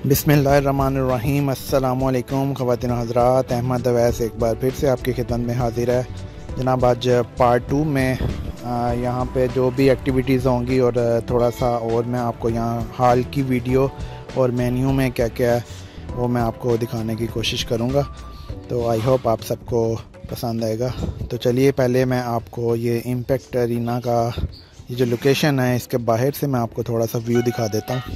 बिस्मिल्लाहिर्रहमानिर्रहीम। अस्सलामुअलैकुम ख़वातीन हज़रात, अहमद अवैस एक बार फिर से आपकी खिदमत में हाज़िर है जनाब। आज पार्ट 2 में यहाँ पे जो भी एक्टिविटीज़ होंगी और थोड़ा सा और मैं आपको यहाँ हाल की वीडियो और मेन्यू में क्या क्या है वो मैं आपको दिखाने की कोशिश करूँगा। तो आई होप आप सबको पसंद आएगा। तो चलिए पहले मैं आपको ये इम्पैक्ट अरीना का ये जो लोकेशन है इसके बाहर से मैं आपको थोड़ा सा व्यू दिखा देता हूँ।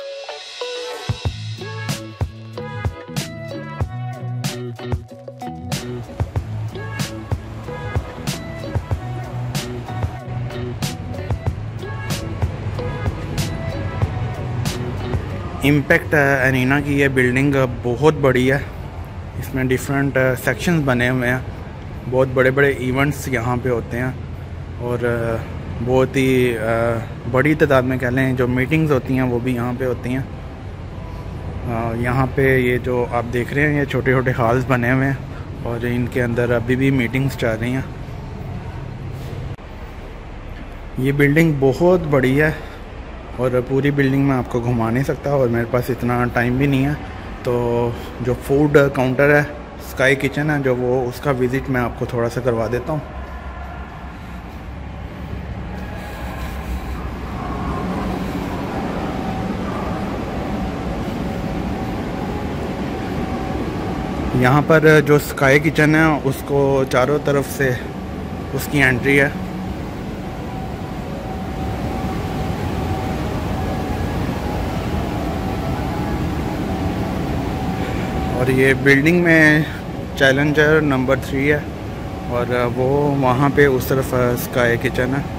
इम्पैक्ट अरीना की ये बिल्डिंग बहुत बड़ी है। इसमें डिफरेंट सेक्शंस बने हुए हैं। बहुत बड़े बड़े इवेंट्स यहाँ पे होते हैं और बहुत ही बड़ी तादाद में कह लें जो मीटिंग्स होती हैं वो भी यहाँ पे होती हैं। यहाँ पे ये जो आप देख रहे हैं ये छोटे छोटे हॉल्स बने हुए हैं और इनके अंदर अभी भी मीटिंग्स चल रही हैं। ये बिल्डिंग बहुत बड़ी है और पूरी बिल्डिंग में आपको घुमा नहीं सकता और मेरे पास इतना टाइम भी नहीं है। तो जो फूड काउंटर है, स्काई किचन है जो, वो उसका विज़िट मैं आपको थोड़ा सा करवा देता हूँ। यहाँ पर जो स्काई किचन है उसको चारों तरफ से उसकी एंट्री है। और ये बिल्डिंग में चैलेंजर नंबर 3 है और वो वहाँ पे उस तरफ स्काई किचन है।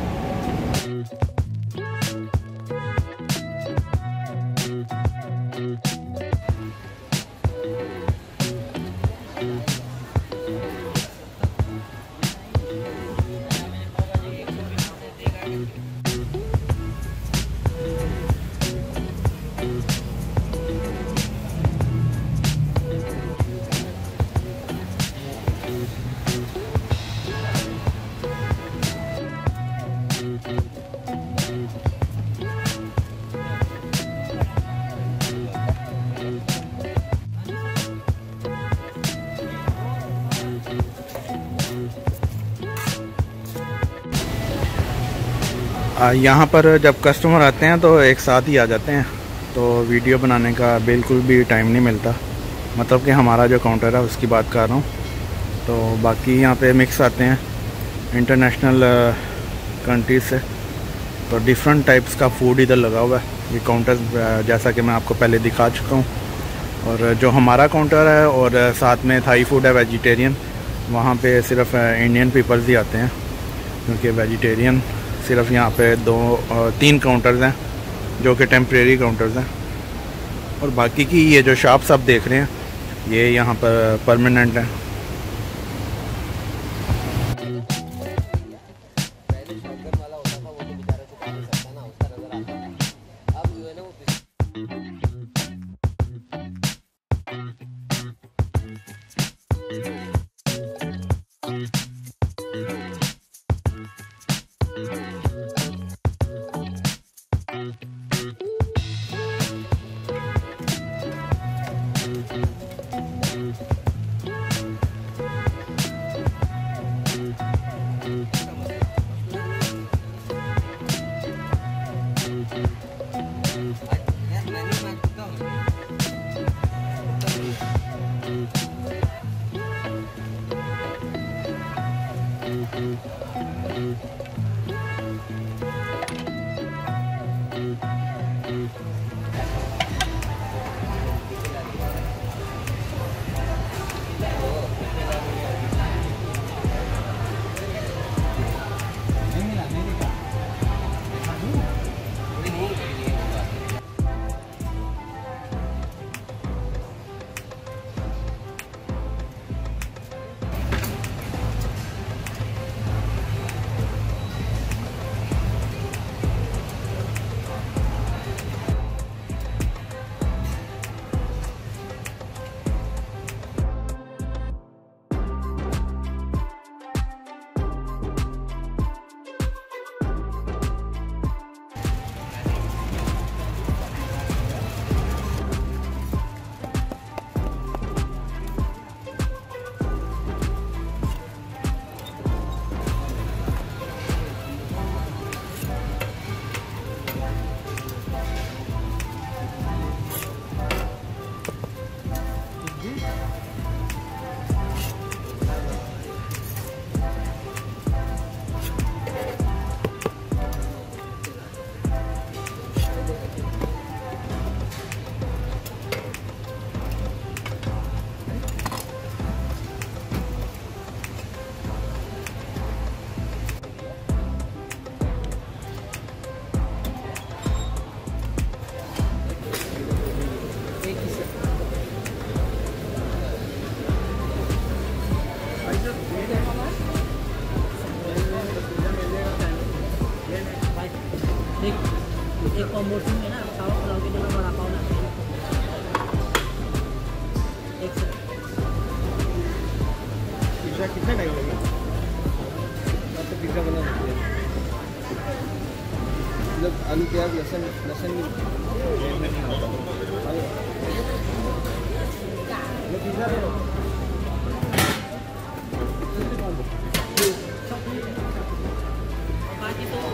यहाँ पर जब कस्टमर आते हैं तो एक साथ ही आ जाते हैं, तो वीडियो बनाने का बिल्कुल भी टाइम नहीं मिलता। मतलब कि हमारा जो काउंटर है उसकी बात कर रहा हूँ। तो बाकी यहाँ पे मिक्स आते हैं इंटरनेशनल कंट्रीज से, तो डिफरेंट टाइप्स का फूड इधर लगा हुआ है। ये काउंटर जैसा कि मैं आपको पहले दिखा चुका हूँ। और जो हमारा काउंटर है और साथ में थाई फूड है, वेजिटेरियन, वहाँ पे सिर्फ इंडियन पीपल्स ही आते हैं क्योंकि वेजिटेरियन सिर्फ यहाँ पे 3 काउंटर्स हैं जो कि टेम्परेरी काउंटर्स हैं। और बाकी की ये जो शॉप्स आप देख रहे हैं ये यहाँ पर परमानेंट हैं। मौसम में ना चावल पुलाव के लिए बड़ा पाव लाते हैं। एक से पिज़्ज़ा कितना टाइम लगेगा? आप तो पिज़्ज़ा बना सकते हैं, मतलब आलू प्याज लहसुन भी पिज़्ज़ा ले लो। बाकी तो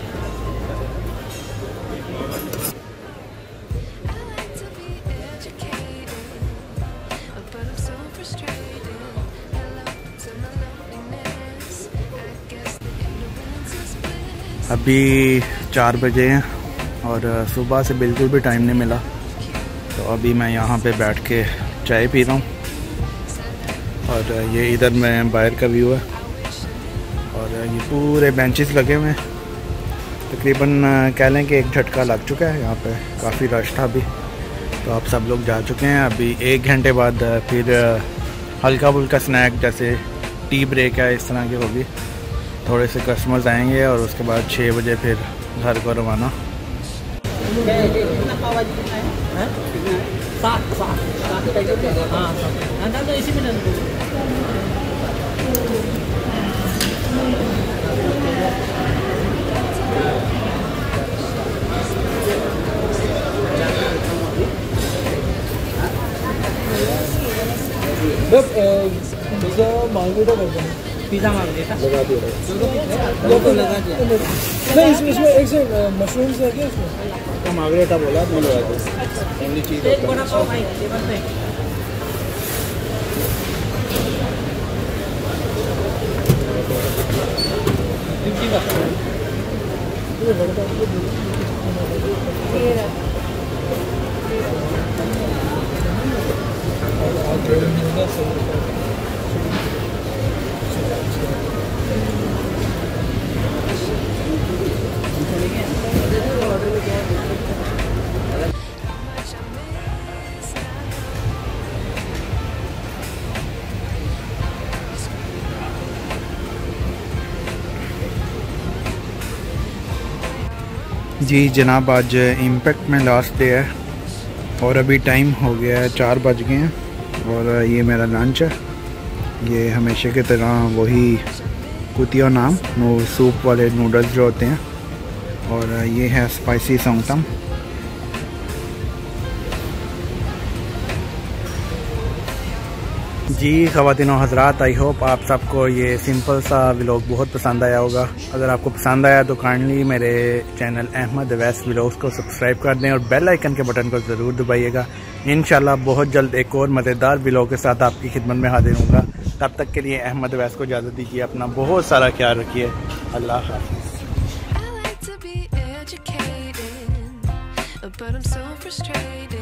अभी 4 बजे हैं और सुबह से बिल्कुल भी टाइम नहीं मिला, तो अभी मैं यहाँ पे बैठ के चाय पी रहा हूँ। और ये इधर में बाहर का व्यू है और ये पूरे बेंचेस लगे हुए हैं। तकरीबन कह लें कि एक झटका लग चुका है, यहाँ पे काफ़ी रश था अभी, तो आप सब लोग जा चुके हैं। अभी 1 घंटे बाद फिर हल्का फुल्का स्नैक जैसे टी ब्रेक है इस तरह की होगी, थोड़े से कस्टमर्स आएंगे और उसके बाद 6 बजे फिर घर को रवाना। तो इसी में पिज़्ज़ा मार्गरेटा कर देना। पिज़्ज़ा मार्गरेटा लगा दिया वो तो लगा दिया नहीं, इसमें एक से मशरूम्स है क्या इसमें? तो मार्गरेटा बोला तो लगा दिया। ओनली चीज़ एक बड़ा पाव भाई टेबल पे जी जनाब, आज इम्पैक्ट में लास्ट डे है और अभी टाइम हो गया है 4 बज गए हैं और ये मेरा लंच है। ये हमेशा की तरह वही कुतिया नाम वो सूप वाले नूडल्स जो होते हैं, और ये है स्पाइसी सोंगतम। जी ख़वातीन और हज़रात, आई होप आप सबको ये सिंपल सा व्लॉग बहुत पसंद आया होगा। अगर आपको पसंद आया तो काइंडली मेरे चैनल अहमद अवैस व्लॉग्स को सब्सक्राइब कर दें और बेल आइकन के बटन को ज़रूर दबाइएगा। इंशाल्लाह बहुत जल्द एक और मज़ेदार व्लॉग के साथ आपकी खिदमत में हाजिर होऊंगा। तब तक के लिए अहमद अवैस को इजाज़त दीजिए। अपना बहुत सारा ख्याल रखिए। अल्लाह हाफ़िज़।